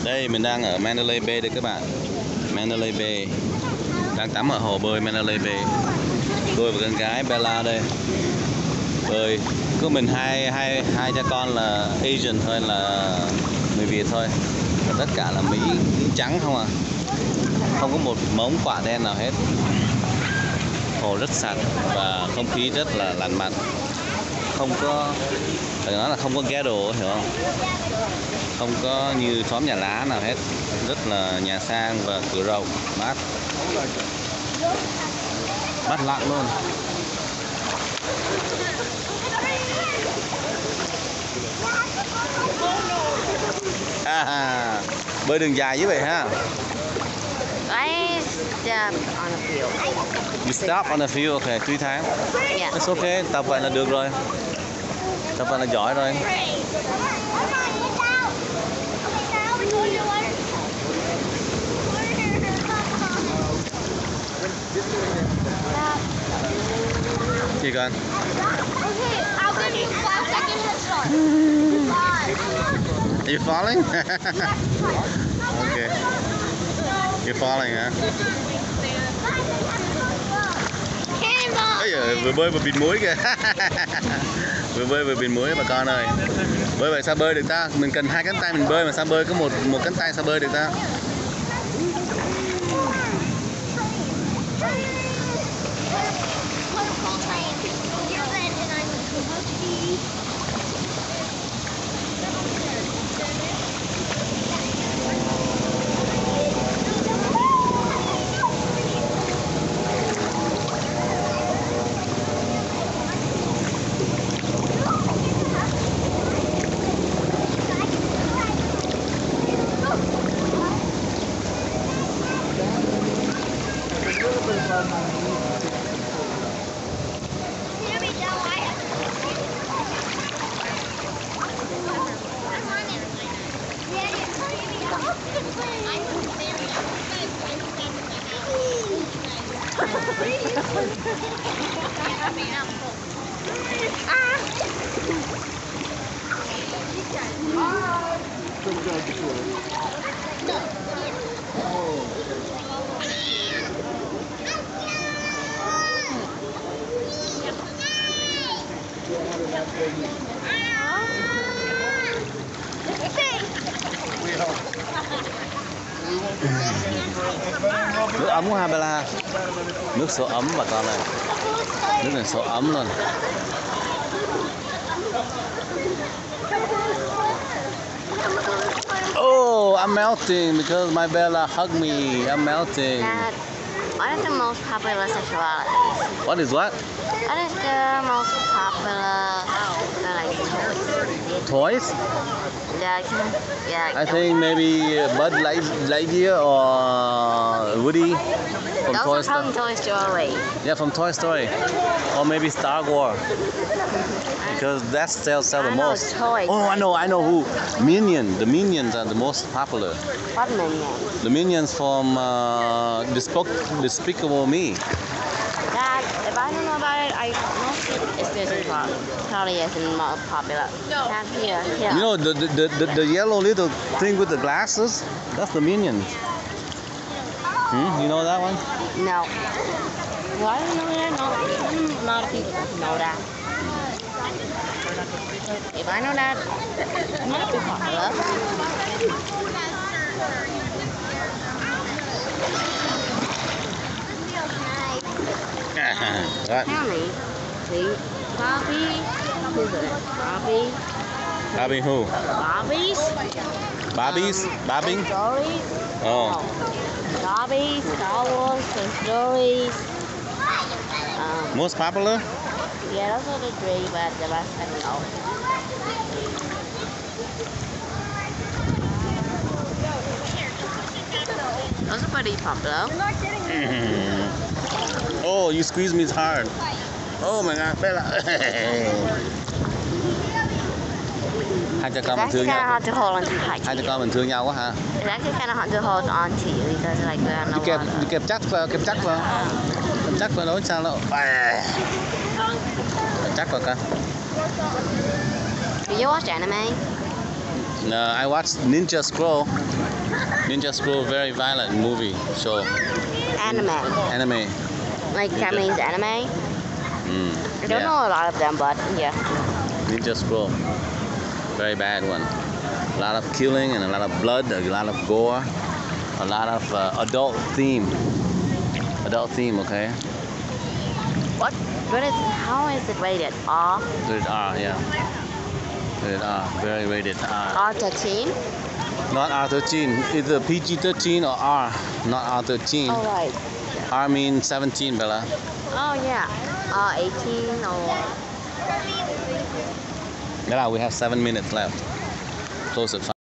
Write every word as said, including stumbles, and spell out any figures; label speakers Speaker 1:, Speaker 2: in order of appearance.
Speaker 1: Đây mình đang ở Mandalay Bay đây các bạn. Mandalay Bay. Đang tắm ở hồ bơi Mandalay Bay. Tôi và con gái Bella đây. Bơi. Có mình hai hai hai cha con là Asian thôi, là người Việt thôi. Và tất cả là Mỹ, Mỹ trắng không à. Không có một mống quả đen nào hết. Hồ rất sạch và không khí rất là lành mạnh. Không có, phải nói là không có ghetto, hiểu không? Không có như xóm nhà lá nào hết. Rất là nhà sang và cửa rộng, mát. Mát lặng luôn. À, bơi đường dài như vậy ha.
Speaker 2: I stopped on a field.
Speaker 1: You stop on the field, okay, three times.
Speaker 2: Yeah.
Speaker 1: It's okay, tập vậy là được rồi. Tập vậy là giỏi rồi. Gì con? Are you falling? Okay. You're falling hả? Bây giờ vừa bơi vừa bịt mũi kìa. Vừa bơi vừa bịt mũi bà con ơi. Bơi vậy sao bơi được ta? Mình cần hai cánh tay mình bơi mà sao bơi có một một cánh tay sao bơi được ta? Nước ấm của Bella. Nước số ấm bà con này. Nước này số ấm luôn. Oh, I'm melting because my Bella hugged me. I'm melting.
Speaker 2: Dad, what is the most popular sexualities?
Speaker 1: What is what?
Speaker 2: What is the most popular uh, like toys?
Speaker 1: Toys?
Speaker 2: Yeah, yeah.
Speaker 1: I think maybe Bud Light, Lightyear or Woody from
Speaker 2: Those
Speaker 1: Toy
Speaker 2: are from
Speaker 1: Story.
Speaker 2: Toy Story.
Speaker 1: Yeah, from Toy Story, or maybe Star Wars, because that sells sell the
Speaker 2: I know
Speaker 1: most.
Speaker 2: toys.
Speaker 1: Oh, I know, I know who. Minion. The Minions are the most popular.
Speaker 2: What minion?
Speaker 1: The Minions from uh, Despo- Despicable Me.
Speaker 2: Dad, if I don't know about it, I know it's this probably isn't most popular. No. Dad, here, here.
Speaker 1: You know the the, the the the yellow little thing with the glasses? That's the Minions. Hmm? You know that one?
Speaker 2: No. Why do you know that? No, mm, a lot of people know that. If I know that, it might be popular.
Speaker 1: Right.
Speaker 2: Tell me, see, Bobby, who's it? Bobby,
Speaker 1: Barbie who?
Speaker 2: Bobby's,
Speaker 1: Barbies?
Speaker 2: um,
Speaker 1: Barbie?
Speaker 2: Toy Stories.
Speaker 1: Oh.
Speaker 2: Bobby, Star Wars, Toy Stories. Um,
Speaker 1: Most popular?
Speaker 2: yeah, those are the three, but the rest I don't know. Those are pretty popular.
Speaker 1: Oh, you squeeze me hard. Oh my God, Bella. Hai cha con mình
Speaker 2: It's
Speaker 1: thương
Speaker 2: actually kind of
Speaker 1: nhau.
Speaker 2: hard to hold on to tight.
Speaker 1: Hai cha con mình thương nhau quá hả?
Speaker 2: It's actually kind of hard to hold on to you because like we're on the
Speaker 1: Đi kẹp,
Speaker 2: water.
Speaker 1: đi kẹp chắc vào, kẹp chắc vào. Kẹp chắc vào nói sao đâu. Kẹp chắc vào con.
Speaker 2: Do you watch anime?
Speaker 1: No, I watched Ninja Scroll. Ninja Scroll, very violent movie show.
Speaker 2: Anime.
Speaker 1: Anime.
Speaker 2: Like
Speaker 1: Ninja.
Speaker 2: Japanese anime.
Speaker 1: Mm,
Speaker 2: I don't
Speaker 1: yeah.
Speaker 2: know a lot of them, but yeah.
Speaker 1: Ninja Scroll. Very bad one. A lot of killing and a lot of blood, a lot of gore, a lot of uh, adult theme. Adult theme, okay?
Speaker 2: What? What is? How is it rated? R.
Speaker 1: Rated R, yeah. Rated R, very rated R.
Speaker 2: R thirteen.
Speaker 1: Not R thirteen, either P G thirteen or R, not R thirteen.
Speaker 2: Oh right.
Speaker 1: R means seventeen, Bella.
Speaker 2: Oh yeah. R eighteen or.
Speaker 1: Bella, we have seven minutes left. Close at five.